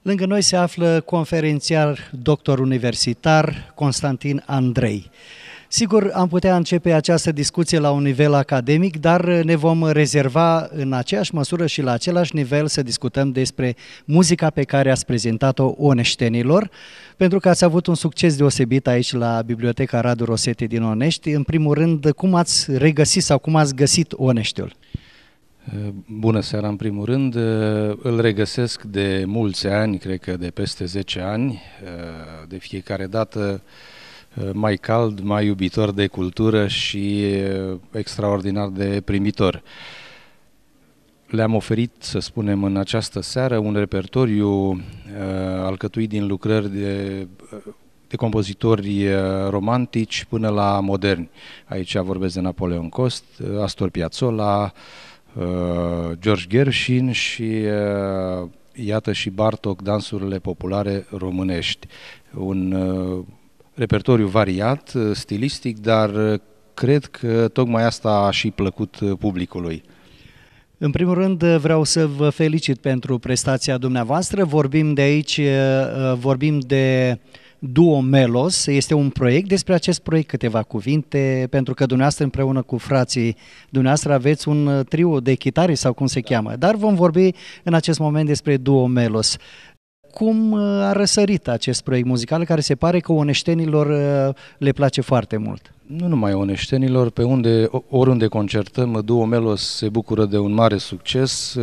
Lângă noi se află conferențiar doctor universitar Constantin Andrei. Sigur, am putea începe această discuție la un nivel academic, dar ne vom rezerva în aceeași măsură și la același nivel să discutăm despre muzica pe care ați prezentat-o oneștenilor, pentru că ați avut un succes deosebit aici la Biblioteca Radu Rosetti din Onești. În primul rând, cum ați regăsit sau cum ați găsit Oneștiul? Bună seara, în primul rând. Îl regăsesc de mulți ani, cred că de peste 10 ani, de fiecare dată mai cald, mai iubitor de cultură și extraordinar de primitor. Le-am oferit, să spunem, în această seară un repertoriu alcătuit din lucrări de compozitori romantici până la moderni. Aici vorbesc de Napoleon Cost, Astor Piazzolla, George Gershwin și iată și Bartók, dansurile populare românești. Un repertoriu variat, stilistic, dar cred că tocmai asta a și plăcut publicului. În primul rând vreau să vă felicit pentru prestația dumneavoastră. Vorbim de Duo Melos, este un proiect. Despre acest proiect câteva cuvinte, pentru că dumneavoastră împreună cu frații dumneavoastră aveți un trio de chitare sau cum se cheamă, dar vom vorbi în acest moment despre Duo Melos. Cum a răsărit acest proiect muzical care se pare că oneștenilor le place foarte mult? Nu numai oneștenilor, oriunde concertăm, Duo Melos se bucură de un mare succes.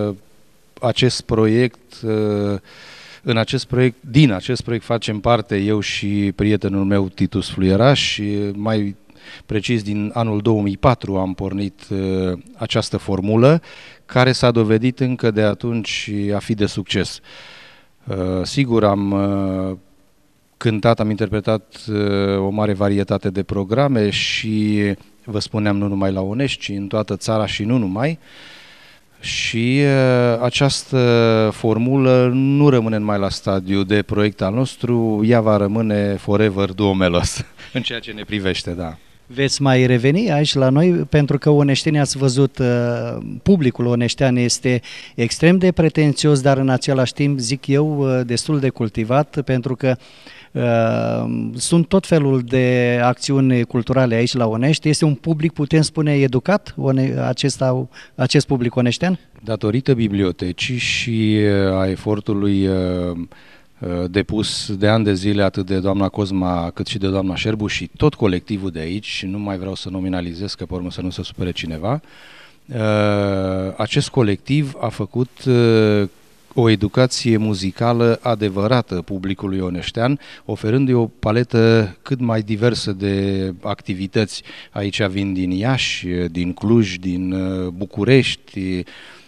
Din acest proiect facem parte eu și prietenul meu Titus Fluieraș și mai precis din anul 2004 am pornit această formulă care s-a dovedit încă de atunci a fi de succes. Sigur, am cântat, am interpretat o mare varietate de programe și, vă spuneam, nu numai la Onești, ci în toată țara și nu numai. Și această formulă nu rămâne numai la stadiu de proiect al nostru, ea va rămâne forever Duo Melos, în ceea ce ne privește, da. Veți mai reveni aici la noi, pentru că oneștenii, ați văzut, publicul oneștean este extrem de pretențios, dar în același timp, zic eu, destul de cultivat, pentru că sunt tot felul de acțiuni culturale aici la Onești. Este un public, putem spune, educat, acest public oneștean? Datorită bibliotecii și a efortului depus de ani de zile atât de doamna Cosma cât și de doamna Șerbu și tot colectivul de aici, și nu mai vreau să nominalizez că pe urmă să nu se supere cineva, acest colectiv a făcut o educație muzicală adevărată publicului oneștean, oferându-i o paletă cât mai diversă de activități. Aici vin din Iași, din Cluj, din București,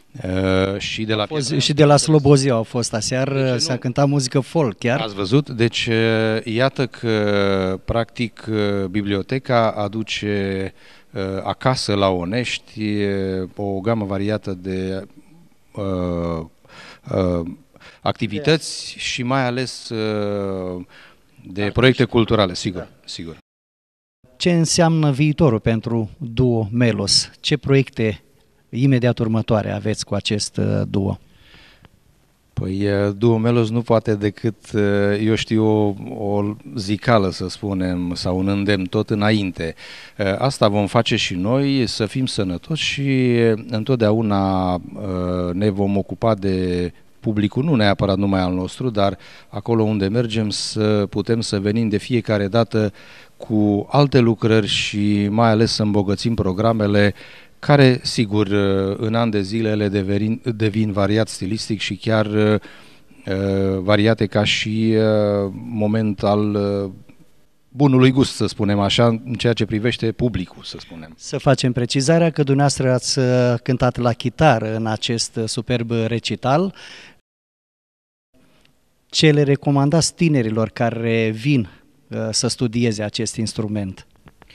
și de la Slobozia au fost aseară, s-a cântat muzică folk chiar. Ați văzut? Deci iată că practic biblioteca aduce acasă la Onești o gamă variată de activități și mai ales de proiecte culturale, sigur. Ce înseamnă viitorul pentru Duo Melos? Ce proiecte imediat următoare aveți cu acest duo? Păi Duo Melos nu poate decât, eu știu, o zicală, să spunem, sau un îndemn tot înainte. Asta vom face și noi, să fim sănătoși și întotdeauna ne vom ocupa de publicul, nu neapărat numai al nostru, dar acolo unde mergem să putem să venim de fiecare dată cu alte lucrări și mai ales să îmbogățim programele care, sigur, în ani de zile ele devin variat stilistic și chiar variate ca și moment al bunului gust, să spunem așa, în ceea ce privește publicul, să spunem. Să facem precizarea că dumneavoastră ați cântat la chitară în acest superb recital. Ce le recomandați tinerilor care vin să studieze acest instrument?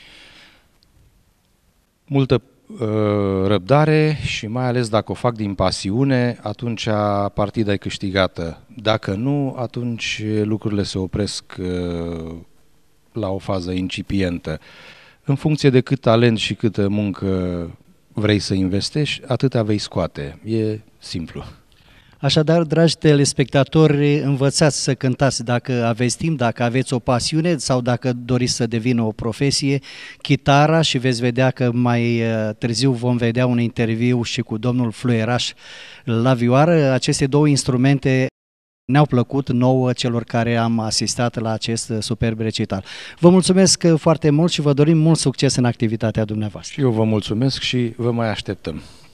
Multă răbdare și mai ales dacă o fac din pasiune, atunci partida e câștigată. Dacă nu, atunci lucrurile se opresc la o fază incipientă. În funcție de cât talent și câtă muncă vrei să investești, atâta vei scoate. E simplu. Așadar, dragi telespectatori, învățați să cântați dacă aveți timp, dacă aveți o pasiune sau dacă doriți să devină o profesie, chitara, și veți vedea că mai târziu vom vedea un interviu și cu domnul Fluieraș la vioară. Aceste două instrumente ne-au plăcut nouă celor care am asistat la acest superb recital. Vă mulțumesc foarte mult și vă dorim mult succes în activitatea dumneavoastră. Și eu vă mulțumesc și vă mai așteptăm.